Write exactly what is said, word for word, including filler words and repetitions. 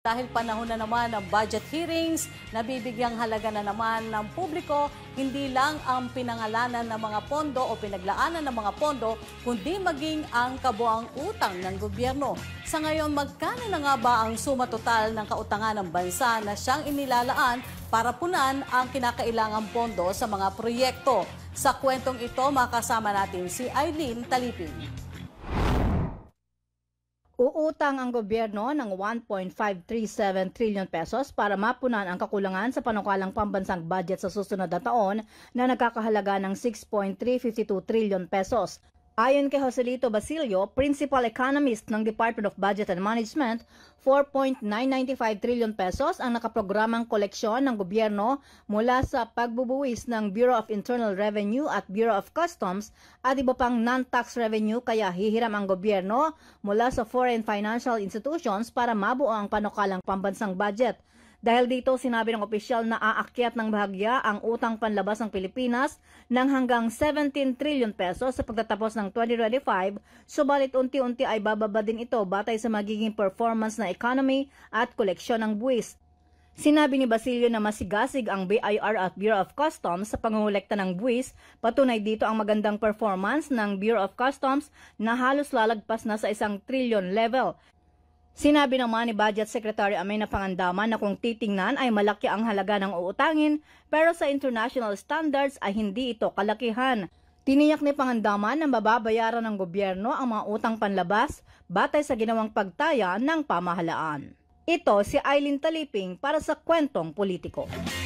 dahil panahon na naman ng budget hearings, nabibigyang halaga na naman ng publiko hindi lang ang pinangalanan ng mga pondo o pinaglaanan ng mga pondo, kundi maging ang kabuang utang ng gobyerno. Sa ngayon, magkano na nga ba ang suma total ng kautangan ng bansa na siyang inilalaan para punan ang kinakailangang pondo sa mga proyekto? Sa kwentong ito, makasama natin si Eileen Taliping. Uutang ang gobyerno ng one point five three seven trillion pesos para mapunan ang kakulangan sa panukalang pambansang budget sa susunod na taon na nagkakahalaga ng six point three five two trillion pesos. Ayon kay Joselito Basilio, Principal Economist ng Department of Budget and Management, four point nine nine five trillion pesos ang nakaprogramang koleksyon ng gobyerno mula sa pagbubuwis ng Bureau of Internal Revenue at Bureau of Customs at iba pang non-tax revenue, kaya hihiram ang gobyerno mula sa foreign financial institutions para mabuo ang panukalang pambansang budget. Dahil dito, sinabi ng opisyal na aakyat ng bahagya ang utang panlabas ng Pilipinas ng hanggang seventeen trillion pesos sa pagtatapos ng twenty twenty-five, subalit unti-unti ay bababa din ito batay sa magiging performance ng economy at koleksyon ng buwis. Sinabi ni Basilio na masigasig ang B I R at Bureau of Customs sa pangungulekta ng buwis, patunay dito ang magandang performance ng Bureau of Customs na halos lalagpas na sa isang trillion level. Sinabi naman ni Budget Secretary Amenah Pangandaman na kung titingnan ay malaki ang halaga ng uutangin, pero sa international standards ay hindi ito kalakihan. Tiniyak ni Pangandaman na mababayaran ng gobyerno ang mga utang panlabas batay sa ginawang pagtaya ng pamahalaan. Ito si Eileen Taliping para sa Kwentong Politiko.